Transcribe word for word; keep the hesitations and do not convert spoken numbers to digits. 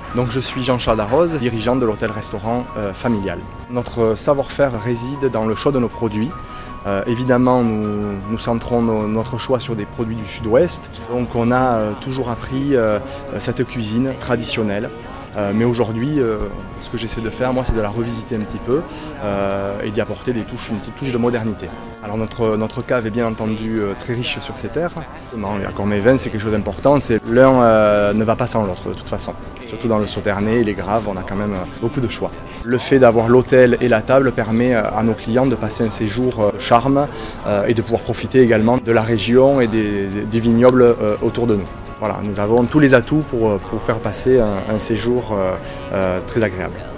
Donc je suis Jean-Charles Darroze, dirigeant de l'hôtel-restaurant euh, familial. Notre savoir-faire réside dans le choix de nos produits. Euh, évidemment, nous, nous centrons nos, notre choix sur des produits du sud-ouest. Donc on a euh, toujours appris euh, cette cuisine traditionnelle. Euh, mais aujourd'hui, euh, ce que j'essaie de faire, moi, c'est de la revisiter un petit peu euh, et d'y apporter des touches, une petite touche de modernité. Alors notre, notre cave est bien entendu euh, très riche sur ces terres. Non, la Cormet-Vin, c'est quelque chose d'important. L'un euh, ne va pas sans l'autre de toute façon. Surtout dans le Sauternais et les Graves, on a quand même euh, beaucoup de choix. Le fait d'avoir l'hôtel et la table permet euh, à nos clients de passer un séjour euh, charme euh, et de pouvoir profiter également de la région et des, des vignobles euh, autour de nous. Voilà, nous avons tous les atouts pour, pour faire passer un, un séjour euh, euh, très agréable.